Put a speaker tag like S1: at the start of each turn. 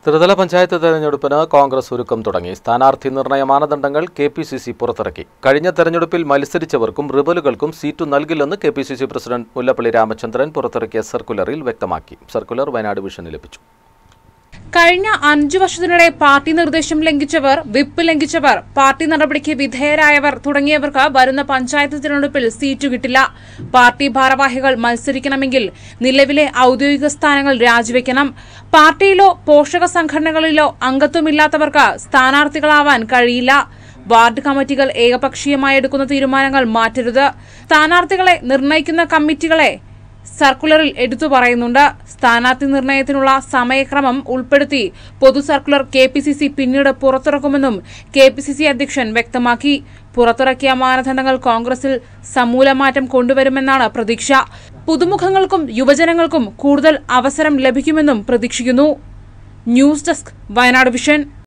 S1: ത്രിതല പഞ്ചായത്ത് തെരഞ്ഞെടുപ്പിന് കോൺഗ്രസ് ഒരുക്കം തുടങ്ങി. സ്ഥാനാർത്ഥി നിർണയ മാനദണ്ഡങ്ങൾ കെപിസിസി പുറത്തിറക്കി. കഴിഞ്ഞ തെരഞ്ഞെടുപ്പിൽ മത്സരിച്ചവർക്കും റിബലുകൾക്കും സീറ്റ് നൽകില്ലെന്ന് കെപിസിസി പ്രസിഡന്റ് മുല്ലപ്പള്ളി രാമചന്ദ്രൻ പുറത്തിറക്കിയ സർക്കുലറിൽ വ്യക്തമാക്കി. സർക്കുലർ വയനാട് വിഷന് ലഭിച്ചു.
S2: കഴിഞ്ഞ 5 വർഷത്തിനിടെ പാർട്ടി നിർദ്ദേശം ലംഘിച്ചവർ, വിപ്പ് ലംഘിച്ചവർ, പാർട്ടി നടപടിക്ക് വിധേയരായവർ തുടങ്ങിയവർക്ക് വരുന്ന പഞ്ചായത്ത് തിരഞ്ഞെടുപ്പിൽ സീറ്റ് കിട്ടില്ല. പാർട്ടി ഭാരവാഹികൾ മത്സരിക്കണമെങ്കിൽ നിലവിലെ ഔദ്യോഗിക സ്ഥാനങ്ങൾ രാജിവെക്കണം. പാർട്ടിയിലോ പോഷക സംഘടനകളിലോ അംഗത്വമില്ലാത്തവർക്ക് സ്ഥാനാർത്ഥികളാവാൻ കഴിയില്ല. വാർഡ് കമ്മിറ്റികൾ ഏകപക്ഷീയമായി എടുക്കുന്ന തീരുമാനങ്ങൾ മാറ്റരുത്. സ്ഥാനാർത്ഥികളെ നിർണയിക്കുന്ന കമ്മിറ്റികളെ സർക്കുലറിൽ എടുത്തു പറയുന്നുണ്ട്. സ്ഥാനാർത്ഥി നിർണയത്തിനുള്ള സമയക്രമം ഉൾപ്പെടുത്തി പൊതു സർക്കുലർ കെപിസിസി പിന്നീട് പുറത്തിറക്കുമെന്നും കെപിസിസി അധ്യക്ഷൻ വ്യക്തമാക്കി. പുറത്തിറക്കിയ മാനദണ്ഡങ്ങൾ കോൺഗ്രസിൽ സമൂലമാറ്റം കൊണ്ടുവരുമെന്നാണ് പ്രതീക്ഷ. പുതുമുഖങ്ങൾക്കും യുവജനങ്ങൾക്കും കൂടുതൽ അവസരം ലഭിക്കുമെന്നും പ്രതീക്ഷിക്കുന്നു. News desk, Wayanad vision.